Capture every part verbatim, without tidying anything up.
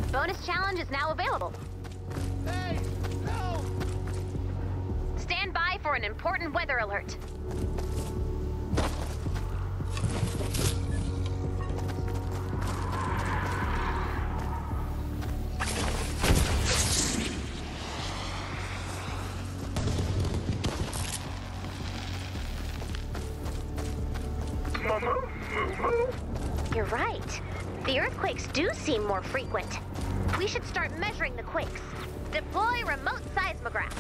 Bonus challenge is now available. Hey! Help! Stand by for an important weather alert. You're right. The earthquakes do seem more frequent. We should start measuring the quakes. Deploy remote seismograph.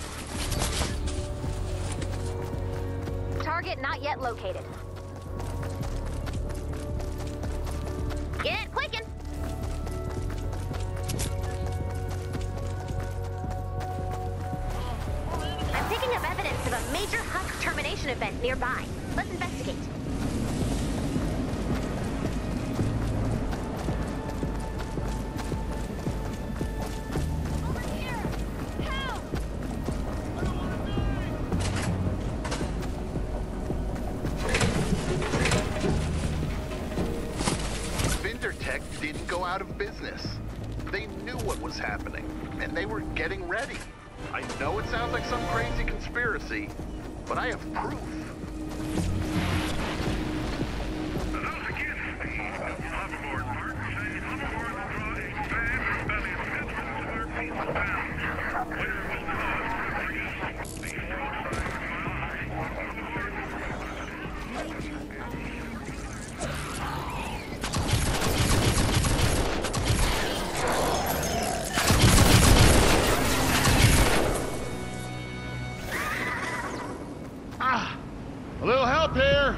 Target not yet located. Get quaking! I'm picking up evidence of a major husk termination event nearby. Let's investigate. Didn't go out of business. They knew what was happening, and they were getting ready. I know it sounds like some crazy conspiracy, but I have proof. A little help here!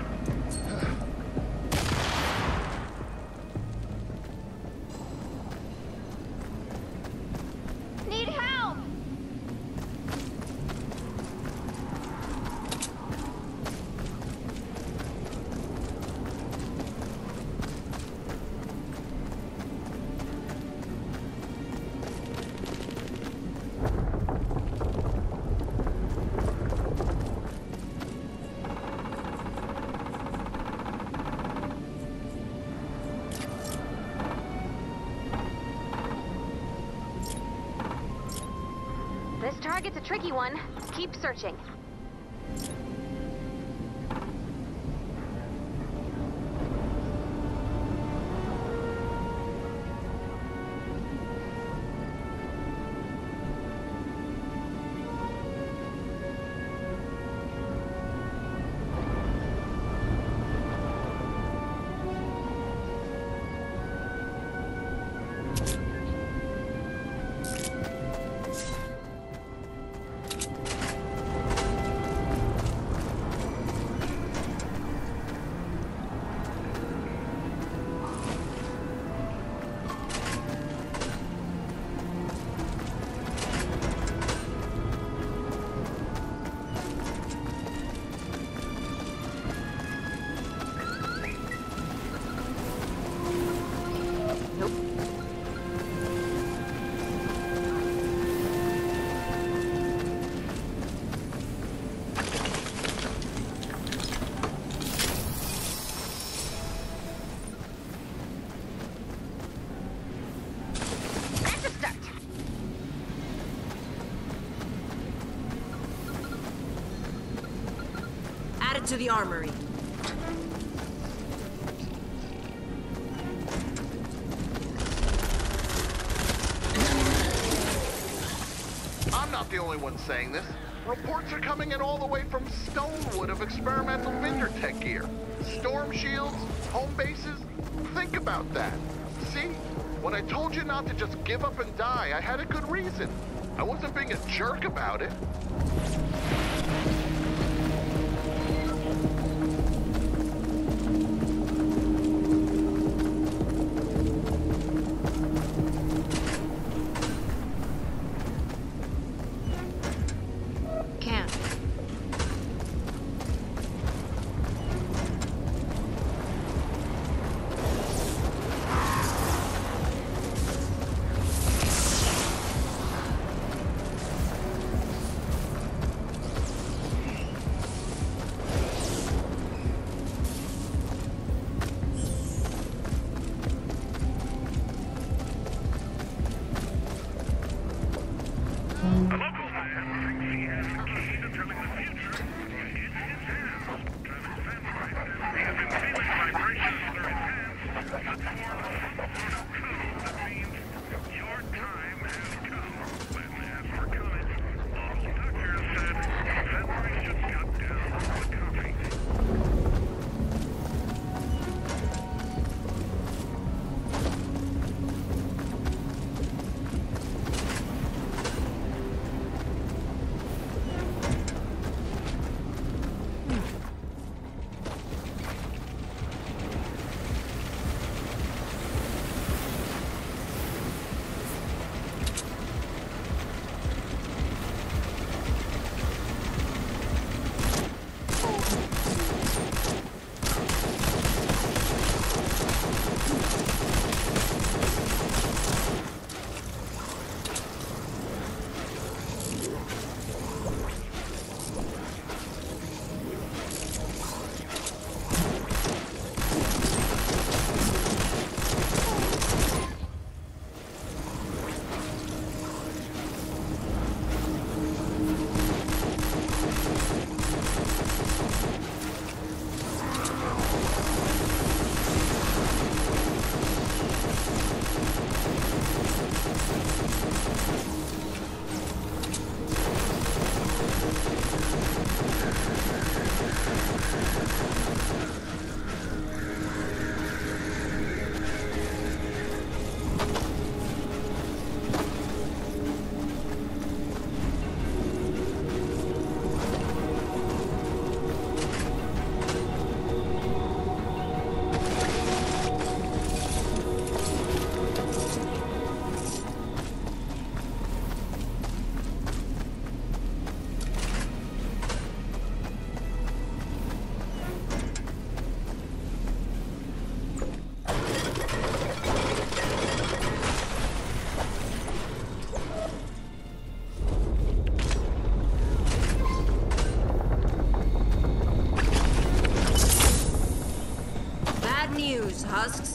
Need help! This target's a tricky one. Keep searching. Added to the armory. I'm not the only one saying this. Reports are coming in all the way from Stonewood of experimental Vindertech gear. Storm shields, home bases. Think about that. See? When I told you not to just give up and die, I had a good reason. I wasn't being a jerk about it. husks?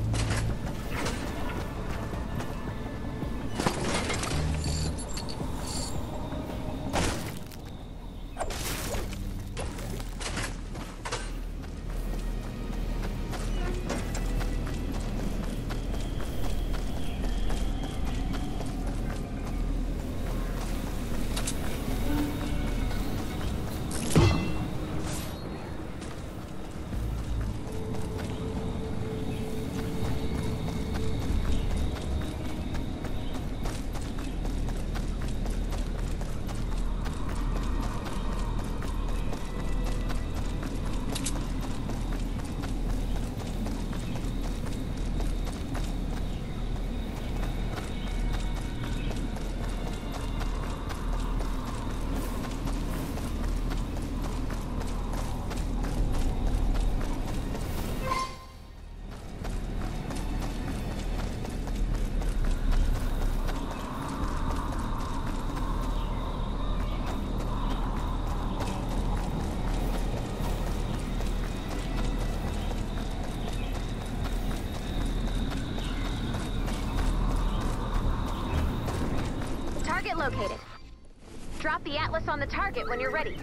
Target located. Drop the Atlas on the target when you're ready.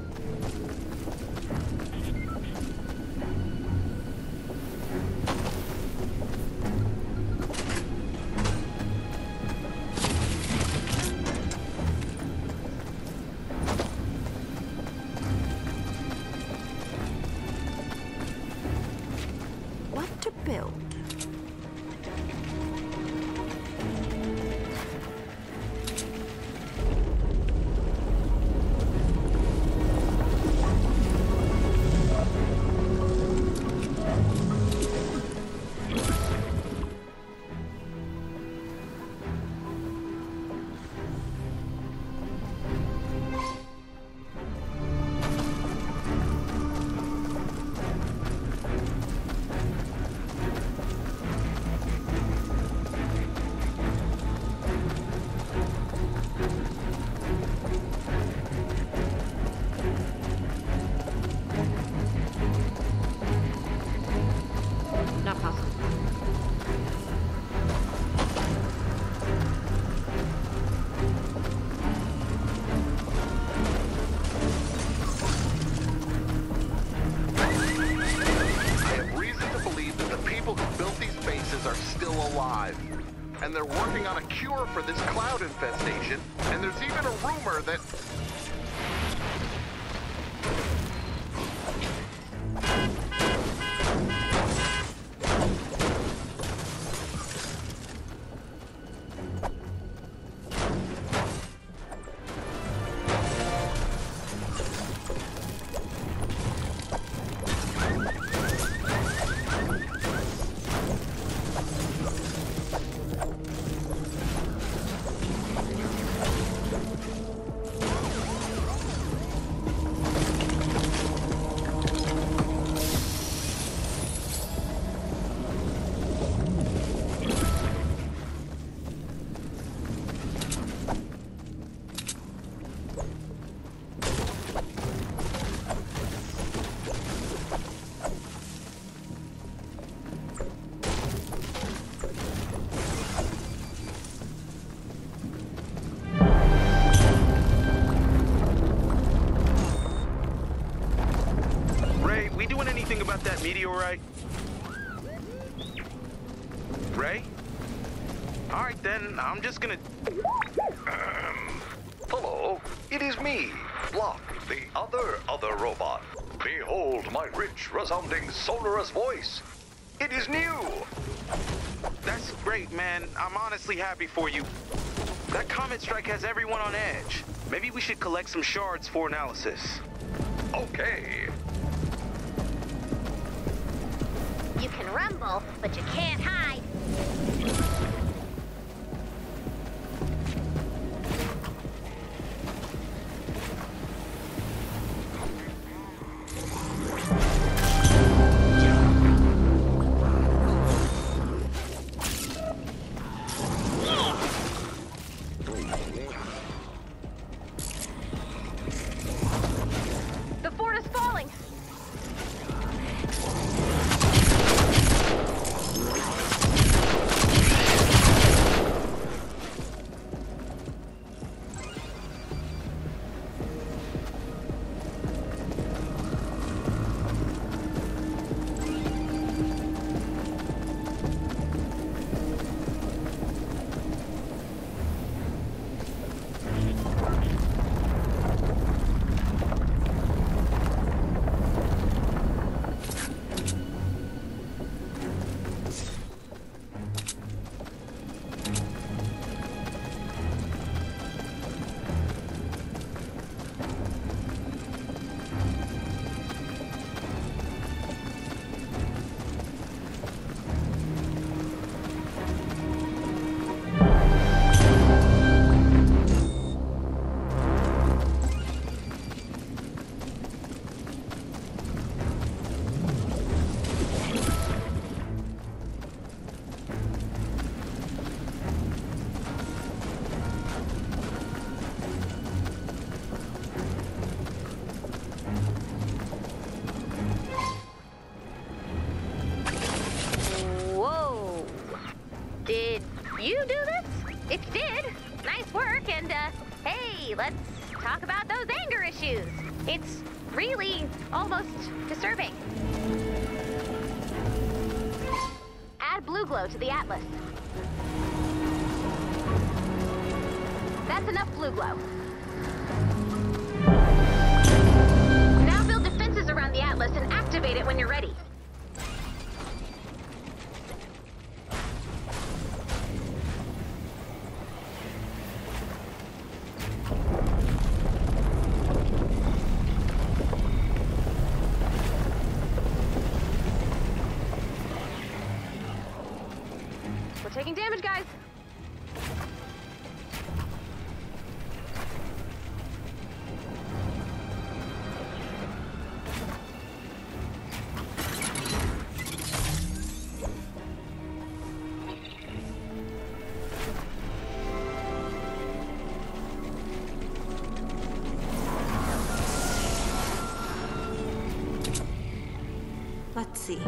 What to build? Not possible. I have reason to believe that the people who built these bases are still alive. And they're working on a cure for this cloud infestation, and there's even a rumor that... We doing anything about that meteorite? Ray? Alright then, I'm just gonna... Um, hello, it is me, Locke, the other other robot. Behold my rich, resounding, sonorous voice. It is new. That's great, man. I'm honestly happy for you. That comet strike has everyone on edge. Maybe we should collect some shards for analysis. Okay. You can rumble, but you can't hide. The fort is falling. honestly, almost disturbing. Add blue glow to the Atlas. That's enough blue glow. Now build defenses around the Atlas and activate it when you're ready. We're taking damage, guys. Let's see.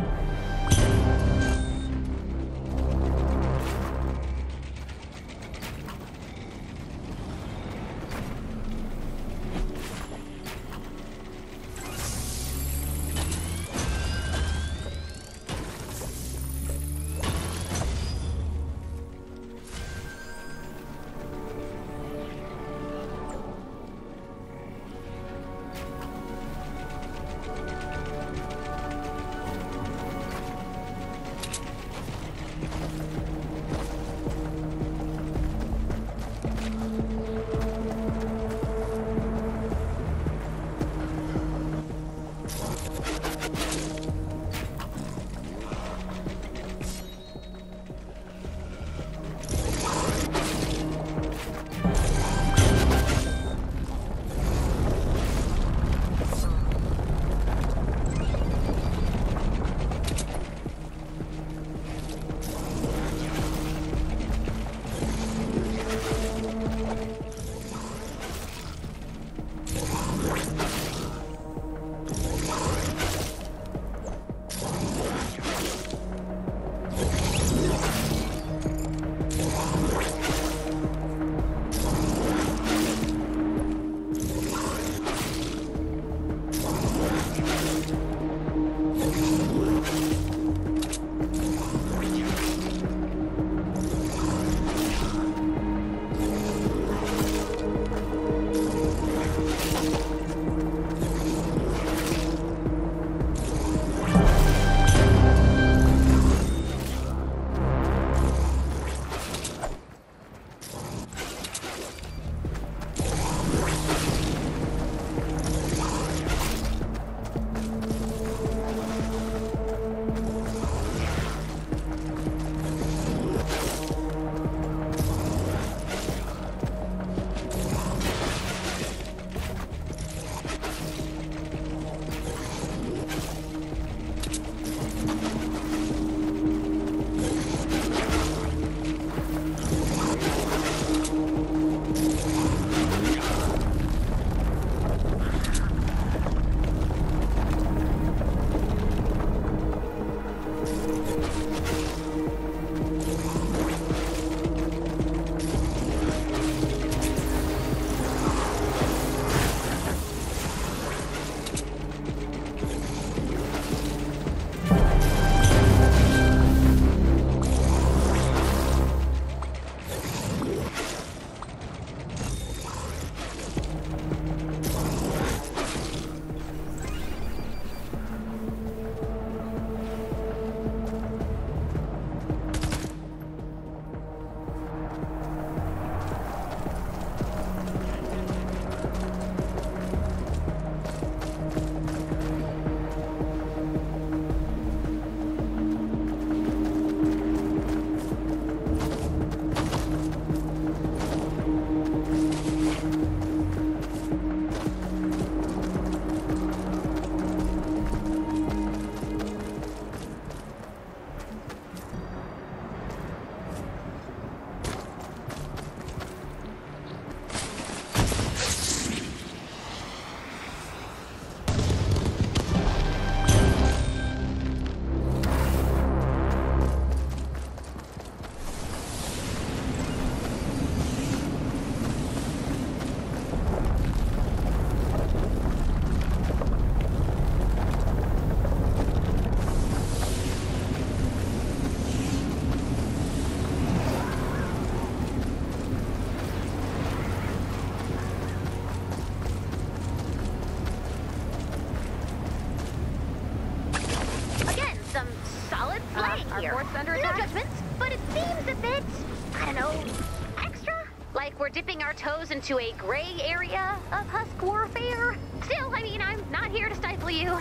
here. fort's under No attack? judgments, but it seems a bit, I don't know, extra? Like we're dipping our toes into a gray area of Husk warfare? Still, I mean, I'm not here to stifle you.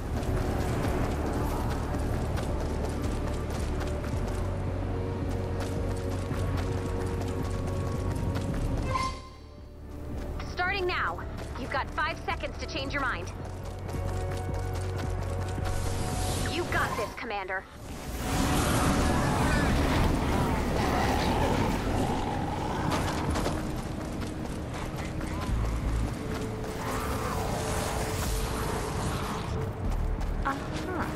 Starting now. You've got five seconds to change your mind. You got this, Commander. Uh-huh.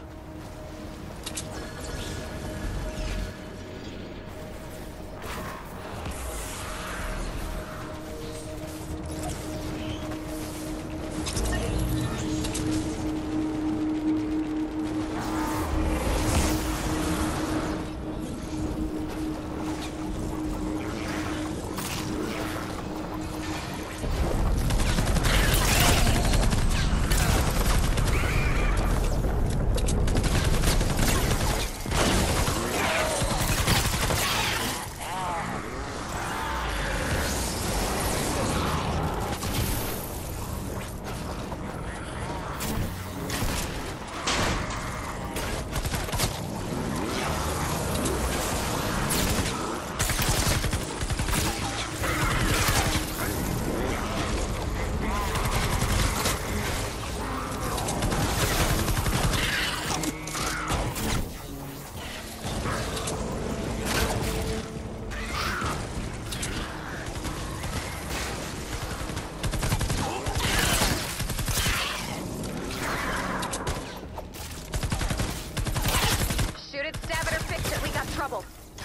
Trouble.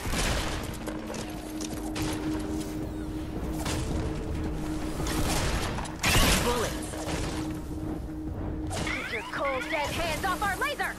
Bullets. Keep your cold, dead hands off our laser!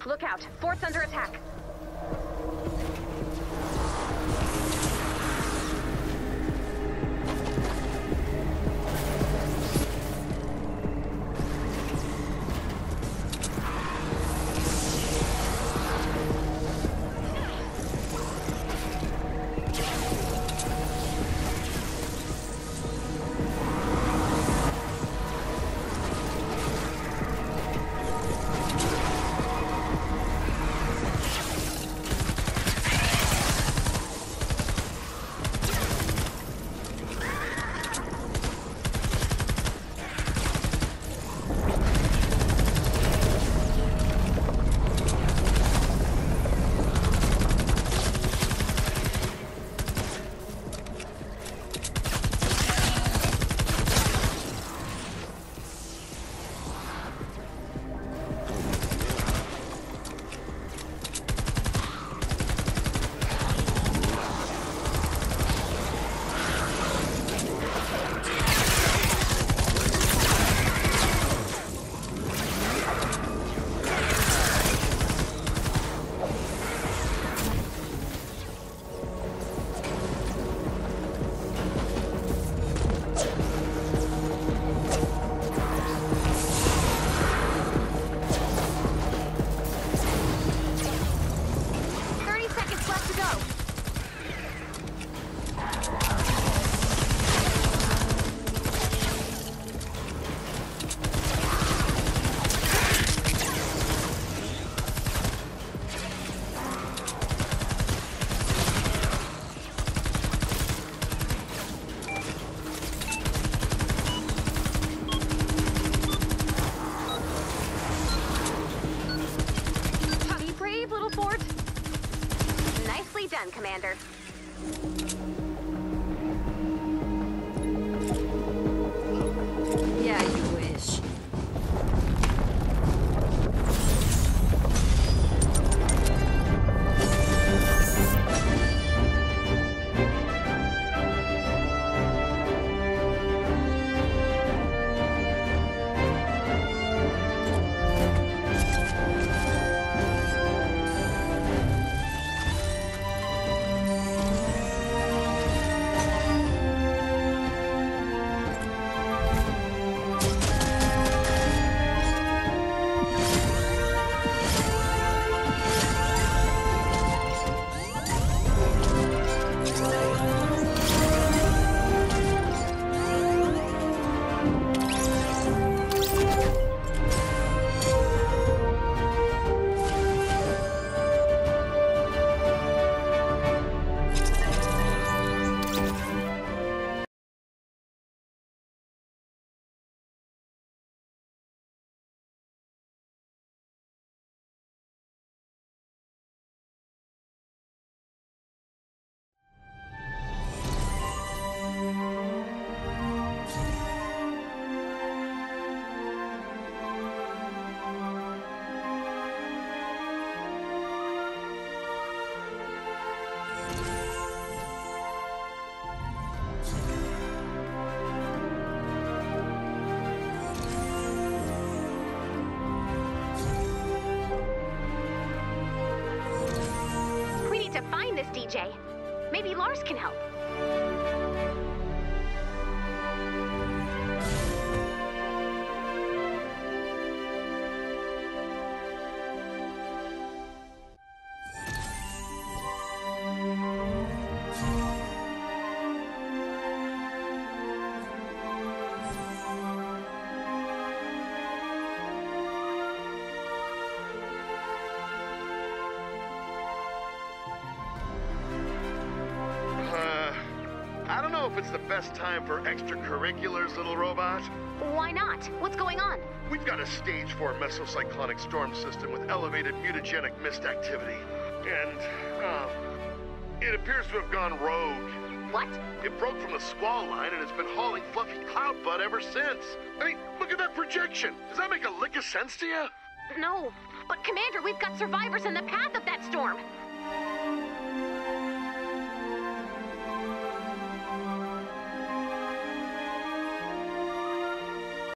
Look out. Fort's under attack. Commander. Yeah, you wish. To find this D J. Maybe Lars can help. I don't know if it's the best time for extracurriculars, little robot. Why not? What's going on? We've got a stage four mesocyclonic storm system with elevated mutagenic mist activity. And, uh, it appears to have gone rogue. What? It broke from the squall line and it's been hauling fluffy cloud butt ever since. I mean, look at that projection. Does that make a lick of sense to you? No. But Commander, we've got survivors in the path of that storm.